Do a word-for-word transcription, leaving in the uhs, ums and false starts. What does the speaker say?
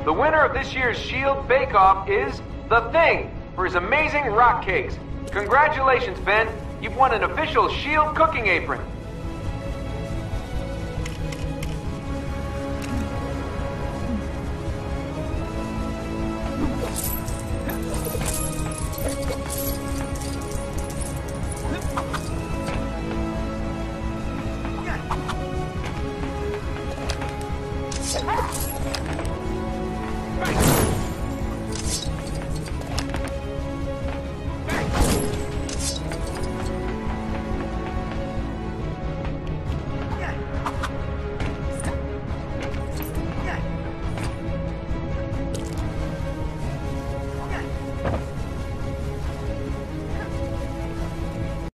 The winner of this year's Shield Bake Off is The Thing for his amazing rock cakes. Congratulations, Ben. You've won an official Shield cooking apron.